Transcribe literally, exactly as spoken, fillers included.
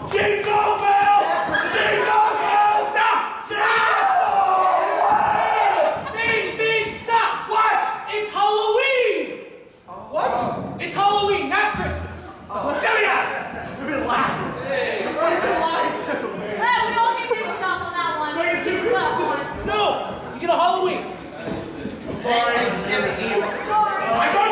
Jingle bells! Jingle bells! Stop! Jingle! Vandy, Vandy, stop! What? It's Halloween! What? It's Halloween, not Christmas. Oh. Get me out! We've been lying. Hey, we've been lying too. Well, we all get mixed up on that one. Do I get two Christmases? No, you get a Halloween. I'm sorry. Thanksgiving Eve. I don't